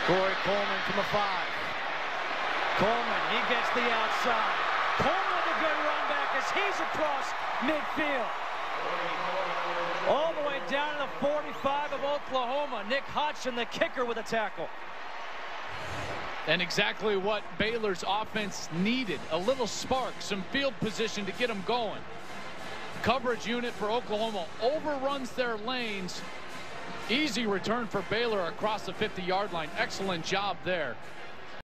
Corey Coleman from the 5. Coleman, he gets the outside. Coleman with a good run back as he's across midfield. All the way down to the 45 of Oklahoma. Nick Hodgson, the kicker, with a tackle. And exactly what Baylor's offense needed. A little spark, some field position to get them going. Coverage unit for Oklahoma overruns their lanes. Easy return for Baylor across the 50-yard line. Excellent job there.